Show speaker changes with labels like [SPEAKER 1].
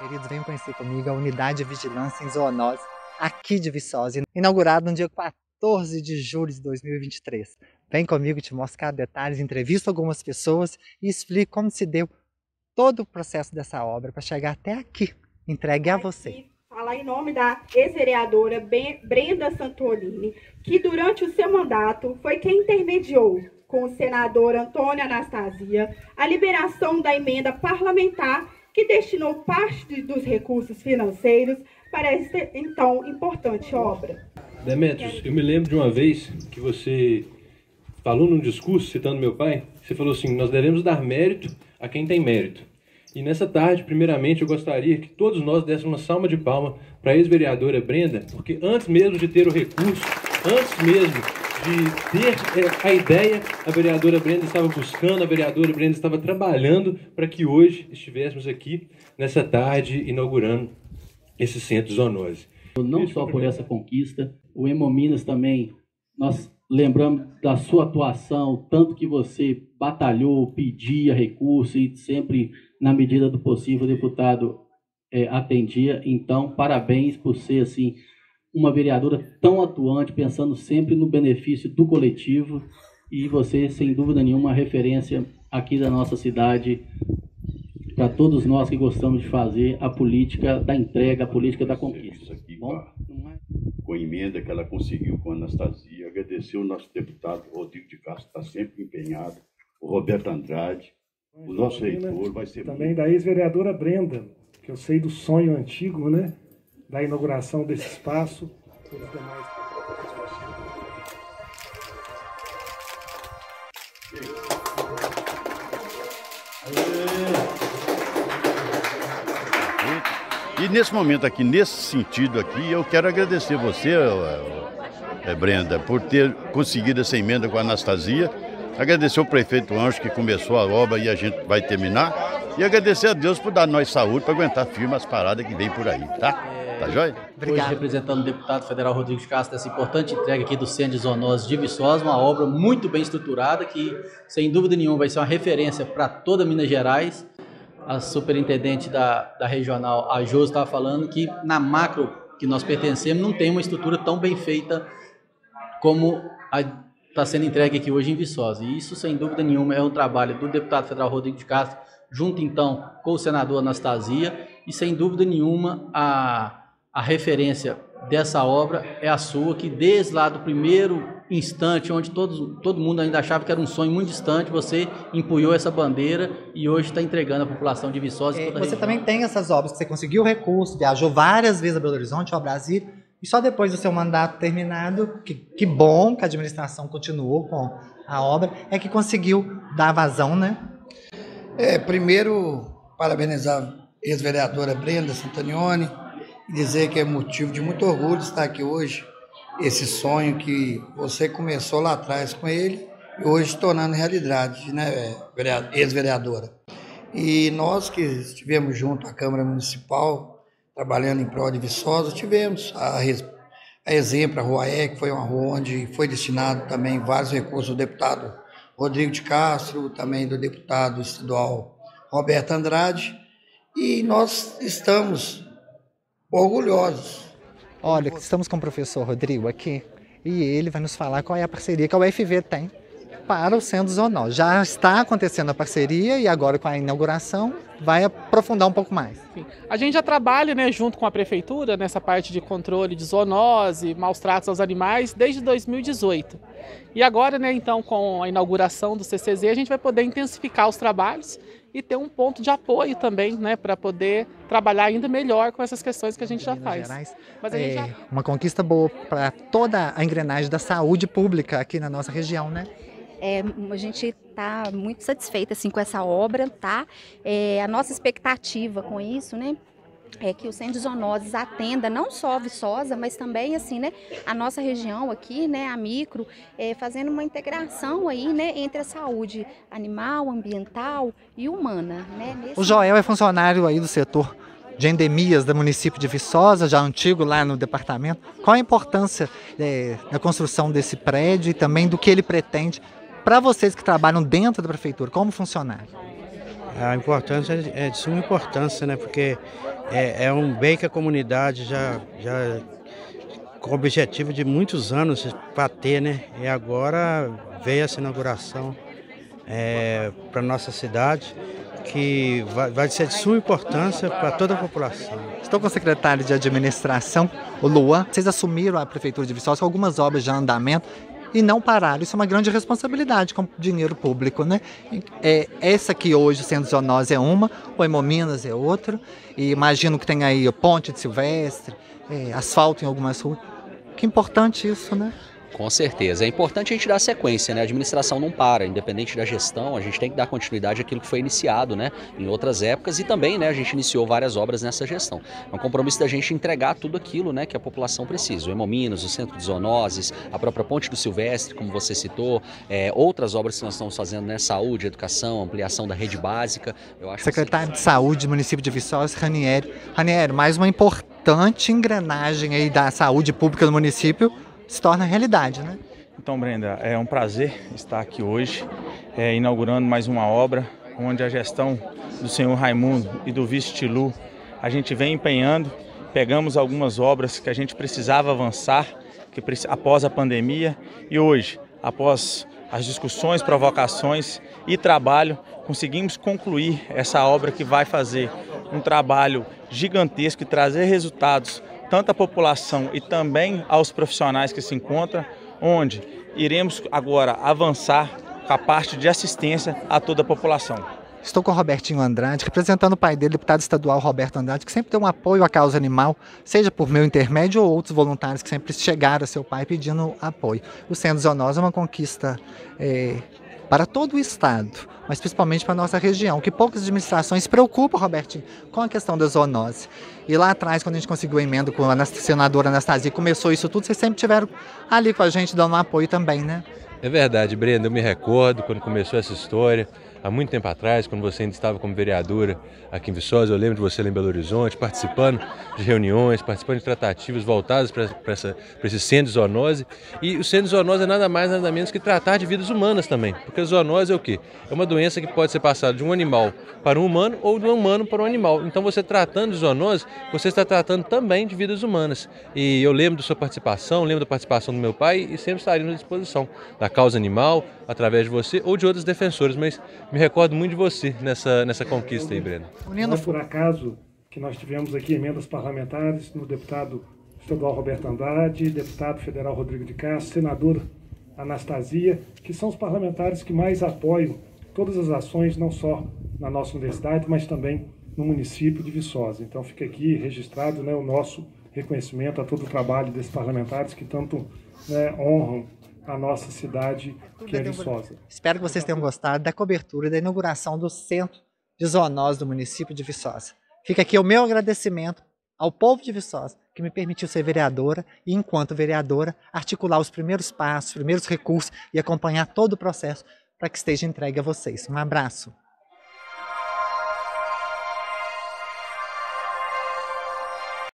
[SPEAKER 1] queridos, venham conhecer comigo a Unidade de Vigilância em Zoonose, aqui de Viçosa, inaugurado no dia 14 de julho de 2023. Vem comigo, te mostro cada detalhe, entrevisto algumas pessoas e explico como se deu todo o processo dessa obra para chegar até aqui, entregue a você.
[SPEAKER 2] Falar em nome da ex-vereadora Brenda Santolini, que durante o seu mandato foi quem intermediou com o senador Antônio Anastasia a liberação da emenda parlamentar que destinou parte dos recursos financeiros para esta então importante obra.
[SPEAKER 3] Demetrios, eu me lembro de uma vez que você falou num discurso, citando meu pai, você falou assim: nós devemos dar mérito a quem tem mérito. E nessa tarde, primeiramente, eu gostaria que todos nós dessemos uma salva de palma para a ex-vereadora Brenda, porque antes mesmo de ter o recurso, antes mesmo de ter a ideia, a vereadora Brenda estava buscando, a vereadora Brenda estava trabalhando para que hoje estivéssemos aqui, nessa tarde, inaugurando esse centro de zoonose.
[SPEAKER 4] Não só por essa conquista, o Hemominas também, nós lembramos da sua atuação, tanto que você batalhou, pedia recurso e sempre, na medida do possível, o deputado atendia. Então, parabéns por ser assim uma vereadora tão atuante, pensando sempre no benefício do coletivo, e você, sem dúvida nenhuma, referência aqui da nossa cidade, para todos nós que gostamos de fazer a política da entrega, a política da conquista. Bom?
[SPEAKER 5] Com a emenda que ela conseguiu com a Anastasia, agradecer o nosso deputado Rodrigo de Castro, que está sempre empenhado, o Roberto Andrade, o nosso reitor, vai ser...
[SPEAKER 6] Também da ex-vereadora Brenda, que eu sei do sonho antigo, né? Da inauguração desse espaço, todos os demais.
[SPEAKER 5] E nesse momento aqui, nesse sentido aqui, eu quero agradecer você, Brenda, por ter conseguido essa emenda com a Anastasia, agradecer o prefeito Anjo que começou a obra e a gente vai terminar, e agradecer a Deus por dar nós saúde para aguentar firme as paradas que vem por aí, tá? Tá joia?
[SPEAKER 4] Hoje representando o deputado federal Rodrigo de Castro, essa importante entrega aqui do Centro de Zoonose de Viçosa, uma obra muito bem estruturada que, sem dúvida nenhuma, vai ser uma referência para toda Minas Gerais. A superintendente da regional, a Josi, estava falando que na macro que nós pertencemos não tem uma estrutura tão bem feita como está sendo entregue aqui hoje em Viçosa. E isso, sem dúvida nenhuma, é um trabalho do deputado federal Rodrigo de Castro, junto então com o senador Anastasia, e sem dúvida nenhuma a referência dessa obra é a sua, que desde lá do primeiro instante, onde todo mundo ainda achava que era um sonho muito distante, você empunhou essa bandeira e hoje está entregando à população de Viçosa e toda a região.
[SPEAKER 1] Você também tem essas obras que você conseguiu recurso, viajou várias vezes a Belo Horizonte, ao Brasília, e só depois do seu mandato terminado, que bom que a administração continuou com a obra, é que conseguiu dar vazão, né?
[SPEAKER 7] Primeiro, parabenizar a ex-vereadora Brenda Santonioni e dizer que é motivo de muito orgulho estar aqui hoje, esse sonho que você começou lá atrás com ele e hoje tornando realidade, né, ex-vereadora. E nós que estivemos junto à Câmara Municipal, trabalhando em prol de Viçosa, tivemos a exemplo, a Rua E, que foi uma rua onde foi destinado também vários recursos do deputado Rodrigo de Castro, também do deputado estadual Roberto Andrade, e nós estamos orgulhosos.
[SPEAKER 1] Olha, estamos com o professor Rodrigo aqui e ele vai nos falar qual é a parceria que a UFV tem para o Centro de Zoonose. Já está acontecendo a parceria e agora com a inauguração vai aprofundar um pouco mais.
[SPEAKER 8] A gente já trabalha, né, junto com a prefeitura nessa parte de controle de zoonose, maus tratos aos animais desde 2018. E agora, né, então, com a inauguração do CCZ, a gente vai poder intensificar os trabalhos e ter um ponto de apoio também, né, para poder trabalhar ainda melhor com essas questões que a gente já faz.
[SPEAKER 1] Mas uma conquista boa para toda a engrenagem da saúde pública aqui na nossa região, né?
[SPEAKER 9] A gente está muito satisfeita assim, com essa obra, tá? A nossa expectativa com isso, né, é que o Centro de Zoonoses atenda não só a Viçosa, mas também assim, né, a nossa região aqui, né, a micro, fazendo uma integração aí, né, entre a saúde animal, ambiental e humana, né?
[SPEAKER 1] O Joel é funcionário aí do setor de endemias do município de Viçosa, já antigo lá no departamento. Qual a importância da construção desse prédio e também do que ele pretende para vocês que trabalham dentro da prefeitura, como funcionário?
[SPEAKER 10] A importância é de suma importância, né? Porque é um bem que a comunidade já com o objetivo de muitos anos para ter, né? E agora veio essa inauguração para nossa cidade, que vai ser de suma importância para toda a população.
[SPEAKER 1] Estou com o secretário de administração, o Luan. Vocês assumiram a Prefeitura de Viçosa com algumas obras já em andamento e não pararam. Isso é uma grande responsabilidade com dinheiro público, né? Essa aqui hoje, o Centro de Zoonose, é uma, o Hemominas é outra. E imagino que tem aí o Ponte de Silvestre, asfalto em algumas ruas. Que importante isso, né?
[SPEAKER 11] Com certeza. É importante a gente dar sequência, né? A administração não para, independente da gestão, a gente tem que dar continuidade àquilo que foi iniciado, né? Em outras épocas e também, né? A gente iniciou várias obras nessa gestão. É um compromisso da gente entregar tudo aquilo, né? Que a população precisa. O Hemominas, o Centro de Zoonoses, a própria Ponte do Silvestre, como você citou, outras obras que nós estamos fazendo, né? Saúde, educação, ampliação da rede básica. Eu acho
[SPEAKER 1] Secretário de Saúde do município de Viçosa, Ranieri. Ranieri, mais uma importante engrenagem aí da saúde pública do município se torna realidade, né?
[SPEAKER 12] Então, Brenda, é um prazer estar aqui hoje, inaugurando mais uma obra, onde a gestão do senhor Raimundo e do vice Tilu, a gente vem empenhando, pegamos algumas obras que a gente precisava avançar, após a pandemia, e hoje, após as discussões, provocações e trabalho, conseguimos concluir essa obra que vai fazer um trabalho gigantesco e trazer resultados tanto à população e também aos profissionais que se encontram, onde iremos agora avançar com a parte de assistência a toda a população.
[SPEAKER 1] Estou com o Robertinho Andrade, representando o pai dele, deputado estadual Roberto Andrade, que sempre deu um apoio à causa animal, seja por meu intermédio ou outros voluntários que sempre chegaram a seu pai pedindo apoio. O Centro de Zoonose é uma conquista para todo o estado, mas principalmente para a nossa região, que poucas administrações se preocupam, Robertinho, com a questão da zoonose. E lá atrás, quando a gente conseguiu a emenda com a senadora Anastasia, começou isso tudo, vocês sempre tiveram ali com a gente dando um apoio também, né?
[SPEAKER 3] É verdade, Brenda, eu me recordo quando começou essa história, há muito tempo atrás, quando você ainda estava como vereadora aqui em Viçosa, eu lembro de você lá em Belo Horizonte, participando de reuniões, participando de tratativas voltadas para esse centro de zoonose. E o centro de zoonose é nada mais, nada menos que tratar de vidas humanas também, porque a zoonose é o quê? É uma doença que pode ser passada de um animal para um humano ou de um humano para um animal. Então você tratando de zoonose, você está tratando também de vidas humanas. E eu lembro da sua participação, lembro da participação do meu pai e sempre estaremos à disposição da causa animal, através de você ou de outros defensores, mas me recordo muito de você nessa conquista aí, Breno.
[SPEAKER 6] Não é por acaso que nós tivemos aqui emendas parlamentares no deputado estadual Roberto Andrade, deputado federal Rodrigo de Castro, senadora Anastasia, que são os parlamentares que mais apoiam todas as ações, não só na nossa universidade, mas também no município de Viçosa. Então fica aqui registrado, né, o nosso reconhecimento a todo o trabalho desses parlamentares que tanto, né, honram a nossa cidade, que é Viçosa.
[SPEAKER 1] Espero que vocês tenham gostado da cobertura e da inauguração do Centro de Zoonose do município de Viçosa. Fica aqui o meu agradecimento ao povo de Viçosa, que me permitiu ser vereadora e, enquanto vereadora, articular os primeiros passos, os primeiros recursos e acompanhar todo o processo para que esteja entregue a vocês. Um abraço.